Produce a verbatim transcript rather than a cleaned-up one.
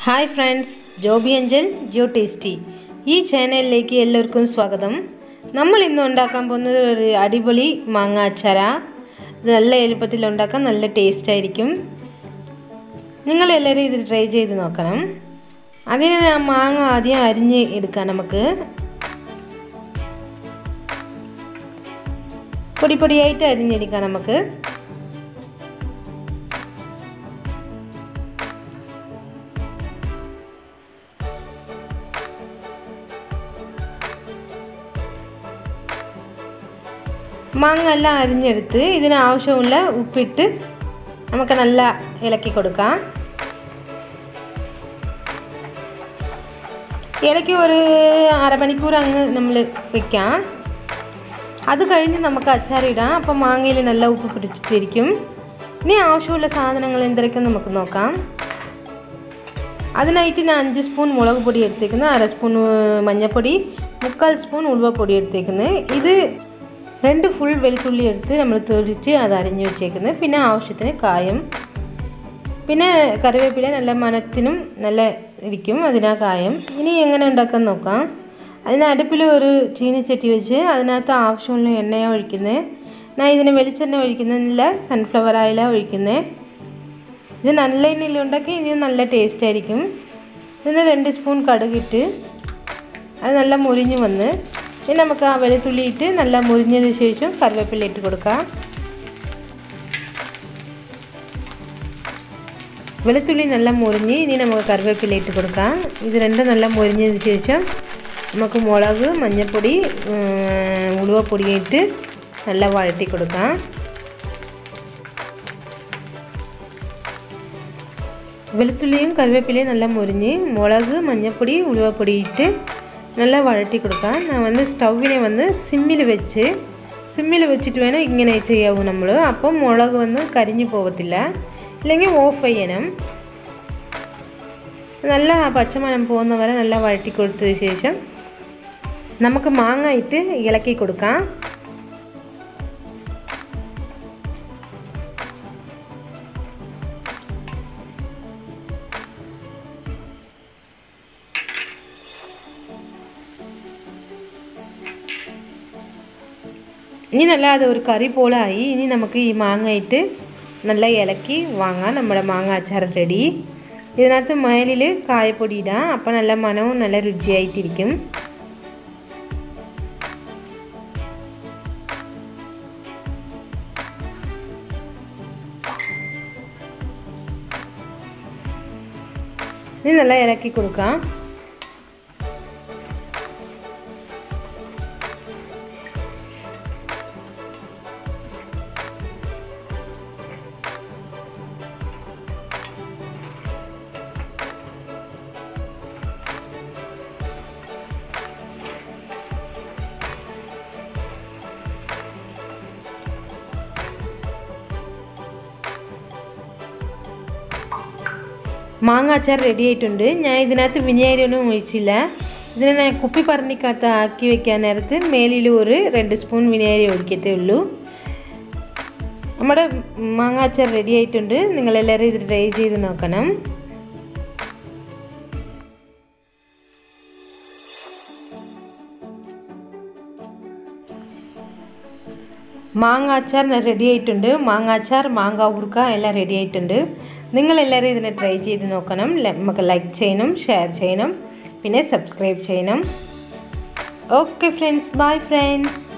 Hi friends, Jobi Anchal, Jo Tasty. This channel like എല്ലാവർക്കും സ്വാഗതം. നമ്മൾ ഇന്ന് ഉണ്ടാക്കാൻ പോകുന്നത് ഒരു അടിപൊളി മാങ്ങ അച്ചാറാ. നല്ല എളുപ്പത്തിൽ ഉണ്ടാക്കാൻ നല്ല ടേസ്റ്റ് ആയിരിക്കും. നിങ്ങൾ എല്ലാവരും ഇത് ട്രൈ ചെയ്ത് നോക്കണം. അതിനെ മാങ്ങ ആദ്യം അരിഞ്ഞ് എടുക്കാം നമുക്ക്. പൊടി പൊടിയായിട്ട് അരിഞ്ഞെടുക്കാം നമുക്ക്. മാങ്ങ എല്ലാം അരിഞ്ഞെടുത്ത് ഇതിന് ആവശ്യമുള്ള ഉപ്പിട്ട് നമുക്ക് നല്ല ഇളക്കി കൊടുക്കാം. ഇളക്കി ഒരു അരമണിക്കൂർ അങ്ങ് നമ്മൾ വെക്കാം. അത് കഴിഞ്ഞ് നമുക്ക് അച്ചാറിടാം. അപ്പോൾ മാങ്ങയിൽ നല്ല ഉപ്പ് പിടിച്ചിട്ടിരിക്കും. ഇനി ആവശ്യമുള്ള സാധനങ്ങൾ എന്തൊക്കെ നമുക്ക് നോക്കാം. അതിനായിട്ട് ഞാൻ അഞ്ച് സ്പൂൺ മുളക് പൊടി എടുത്തേക്കുന്നത്, അര സ്പൂൺ മഞ്ഞൾപ്പൊടി, മുക്കാൽ സ്പൂൺ ഉലുവപ്പൊടി എടുത്തേക്കുന്നത്. ഇത് രണ്ട് ഫുൾ വെളുത്തുള്ളി എടുത്ത് നമ്മൾ തൊഴിച്ച് അത് അരിഞ്ഞ് വെച്ചേക്കുന്നത്. പിന്നെ ആവശ്യത്തിന് കായം, പിന്നെ കറിവേപ്പില നല്ല മണത്തിനും നല്ല ഇരിക്കും അതിനാ കായം. ഇനി എങ്ങനെ ഉണ്ടാക്കാൻ നോക്കാം. അതിന് അടുപ്പിൽ ഒരു ചീനിച്ചട്ടി വെച്ച് അതിനകത്ത് ആവശ്യമുള്ള എണ്ണയാണ് ഒഴിക്കുന്നത്. ഞാൻ ഇതിന് വെളിച്ചെണ്ണ ഒഴിക്കുന്നില്ല, സൺഫ്ലവർ ഓയിലാണ് ഒഴിക്കുന്നത്. ഇത് നല്ല എണ്ണയിൽ ഉണ്ടാക്കി ഇത് നല്ല ടേസ്റ്റ് ആയിരിക്കും. ഇതിന് രണ്ട് സ്പൂൺ കടുകിട്ട് അത് നല്ല മുരിഞ്ഞ് വന്ന് ഇനി നമുക്ക് ആ വെളുത്തുള്ളി ഇട്ട് നല്ല മുരിഞ്ഞതിന് ശേഷം കറിവേപ്പില ഇട്ട് കൊടുക്കാം. വെളുത്തുള്ളി നല്ല മുരിഞ്ഞ് ഇനി നമുക്ക് കറിവേപ്പില ഇട്ട് കൊടുക്കാം. ഇത് രണ്ടും നല്ല മുരിഞ്ഞതിന് ശേഷം നമുക്ക് മുളക്, മഞ്ഞൾപ്പൊടി, ഉലുവപ്പൊടി ഇട്ട് നല്ല വഴറ്റി കൊടുക്കാം. വെളുത്തുള്ളിയും കറിവേപ്പിലയും നല്ല മുരിഞ്ഞ് മുളക്, മഞ്ഞൾപ്പൊടി, ഉലുവപ്പൊടി ഇട്ട് நல்லா வழட்டி கொடுക്കാം. நான் வந்து ஸ்டவ்விനെ வந்து സിമ്മിൽ വെച്ച് സിമ്മിൽ വെച്ചിട്ട് വേണം ഇങ്ങനെ ചെയ്യാവൂ നമ്മൾ. അപ്പോൾ മുളക് വന്ന് കരിഞ്ഞു പോകത്തില്ല. ഇല്ലെങ്കിൽ ഓഫ് ചെയ്യണം. നല്ല പച്ചമണം പോകുന്ന വരെ നല്ല വഴറ്റി കൊടുത്തതിന് ശേഷം നമുക്ക് മാങ്ങ ഇട്ട് ഇളക്കി കൊടുക്കാം. ഇനി നല്ല അത് ഒരു കറി പോലെ ആയി. ഇനി നമുക്ക് ഈ മാങ്ങ ഇട്ട് നല്ല ഇളക്കി വാങ്ങാം. നമ്മുടെ മാങ്ങ അച്ചാർ റെഡി. ഇതിനകത്ത് മേലിൽ കായപ്പൊടി ഇടാം. അപ്പോൾ നല്ല മണവും നല്ല രുചിയായിട്ടിരിക്കും. ഇനി നല്ല ഇളക്കി കൊടുക്കാം. മാങ്ങ അച്ചാർ റെഡി ആയിട്ടുണ്ട്. ഞാൻ ഇതിനകത്ത് വിനാഗിരി ഒന്നും ഒഴിച്ചില്ല. ഇതിനെ ഞാൻ കുപ്പി പറന്നിക്കകത്ത് ആക്കി വെക്കാൻ നേരത്ത് മേലിൽ ഒരു രണ്ട് സ്പൂൺ വിനാഗിരി ഒഴിക്കത്തേ ഉള്ളൂ. നമ്മുടെ മാങ്ങ അച്ചാർ റെഡി ആയിട്ടുണ്ട്. നിങ്ങളെല്ലാവരും ഇത് ട്രൈ ചെയ്ത് നോക്കണം. മാങ്ങ അച്ചാർ റെഡി ആയിട്ടുണ്ട്. മാങ്ങ അച്ചാർ, മാങ്ങ ഉറുക്ക എല്ലാം റെഡി ആയിട്ടുണ്ട്. നിങ്ങളെല്ലാവരും ഇതിനെ ട്രൈ ചെയ്ത് നോക്കണം. നമുക്ക് ലൈക്ക് ചെയ്യണം, ഷെയർ ചെയ്യണം, പിന്നെ സബ്സ്ക്രൈബ് ചെയ്യണം. Okay friends, bye friends.